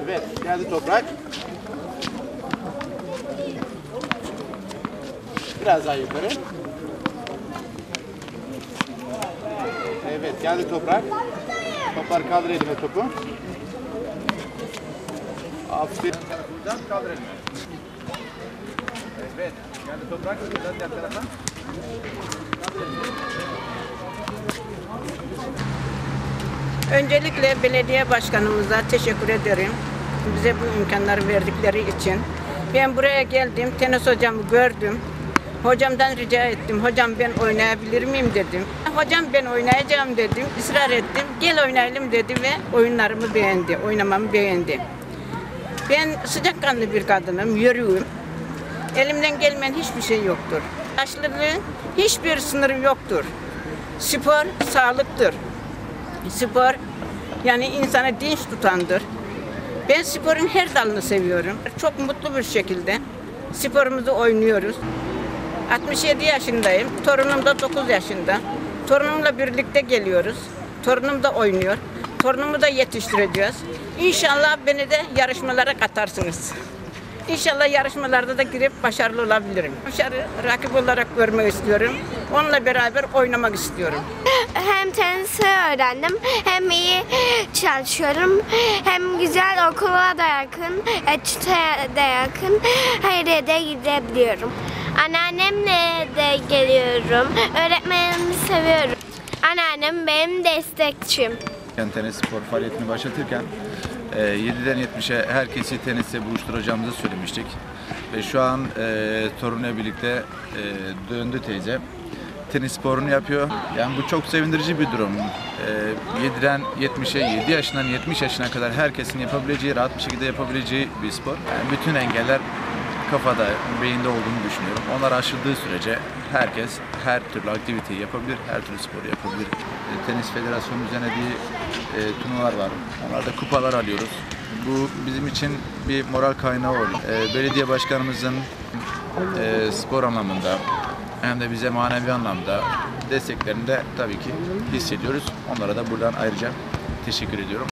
Evet, geldi toprak. Biraz daha yukarı. Evet, geldi toprak. Toplar kaldır elime topu. Aferin. Kaldır elime. Evet, geldi toprak. Biraz diğer tarafa. Öncelikle belediye başkanımıza teşekkür ederim. Bize bu imkanları verdikleri için. Ben buraya geldim, tenis hocamı gördüm. Hocamdan rica ettim, hocam ben oynayabilir miyim dedim. Hocam ben oynayacağım dedim, ısrar ettim. Gel oynayalım dedi ve oyunlarımı beğendi, oynamamı beğendi. Ben sıcakkanlı bir kadınım, yürüyorum. Elimden gelmeyen hiçbir şey yoktur. Yaşlılığın hiçbir sınırı yoktur. Spor sağlıktır. Spor yani insanı dinç tutandır. Ben sporun her dalını seviyorum. Çok mutlu bir şekilde sporumuzu oynuyoruz. 67 yaşındayım. Torunum da 9 yaşında. Torunumla birlikte geliyoruz. Torunum da oynuyor. Torunumu da yetiştireceğiz. İnşallah beni de yarışmalara katarsınız. İnşallah yarışmalarda da girip başarılı olabilirim. Başarı rakip olarak görmek istiyorum. Onunla beraber oynamak istiyorum. Hem tenisi öğrendim, hem iyi çalışıyorum, hem güzel okula da yakın, etüte de yakın, her yere gidebiliyorum. Anneannemle de geliyorum, öğretmenimi seviyorum. Anneannem benim destekçim. Tenis spor faaliyetini başlatırken 7'den 70'e herkesi tenisle buluşturacağımızı söylemiştik. Ve şu an torunuyla birlikte döndü teyze. Tenis sporunu yapıyor. Yani bu çok sevindirici bir durum. 7'den 70'e, 7 yaşından 70 yaşına kadar herkesin yapabileceği, rahat bir şekilde yapabileceği bir spor. Yani bütün engeller kafada, beyinde olduğunu düşünüyorum. Onlar aşıldığı sürece herkes her türlü aktiviteyi yapabilir, her türlü sporu yapabilir. Tenis Federasyonu düzenlediği turnuvalar var. Onlarda kupalar alıyoruz. Bu bizim için bir moral kaynağı oluyor. Belediye başkanımızın spor anlamında hem de bize manevi anlamda desteklerini de tabii ki hissediyoruz. Onlara da buradan ayrıca teşekkür ediyorum.